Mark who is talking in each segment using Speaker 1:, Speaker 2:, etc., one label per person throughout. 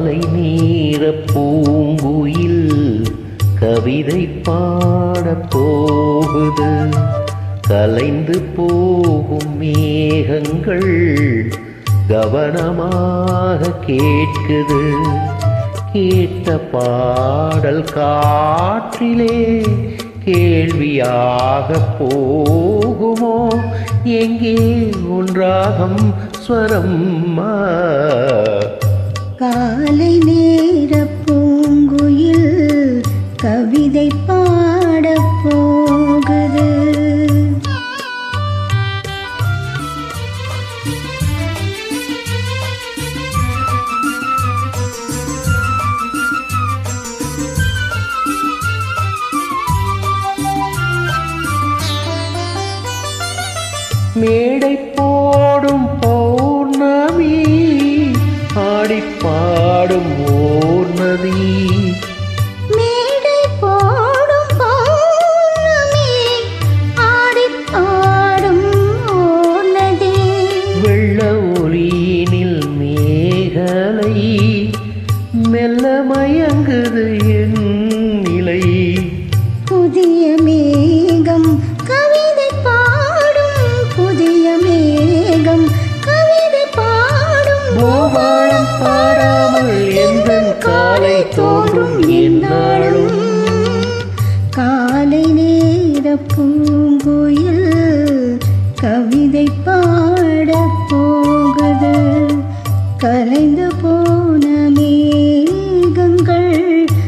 Speaker 1: காலை நீர பூங்குயில் கவிதை பாடப் போகுது. கலைந்து போகும் மேகங்கள் கவனமாக கேட்குது. கேட்ட பாடல் காற்றிலே கேள்வியாக போகுமோ? எங்கே ஒன்றாகம் ஸ்வரம்?
Speaker 2: காலை நேர பூங்குயில் கவிதை பாடப் போகுது.
Speaker 1: மேடை போடும் பௌர்ணமி ஆடிப்பாடும் ஓர் நதி.
Speaker 2: மேடை போடும் பௌர்ணமி ஆடிப்பாடும் ஓர் நதி.
Speaker 1: வெள்ள ஒளியினில் மேகலை மெல்ல மயங்குது என் நிலை.
Speaker 2: புதிய மேகம் கவிதை பாடும், புதிய மேகம் கவிதை பாடும்.
Speaker 1: பூபாலம் பாடாமல் எந்தன் காலை தோன்றும் என்னாலும்.
Speaker 2: காலை நேர பூங்குயில் கவிதை பாடப் போகுது. கலைந்து போன மேகங்கள்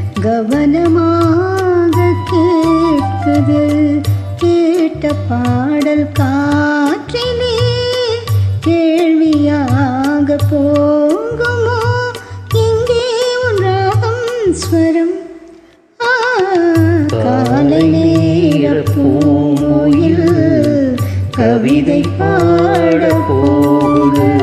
Speaker 2: கவனமாக கேட்குது. கேட்ட பாடல் காற்றிலே கேள்வியாக போகுமோ? இங்கே ஒன்றாகும் ஸ்வரம். காலை நேர பூங்குயில் கவிதை பாடப் போகுது.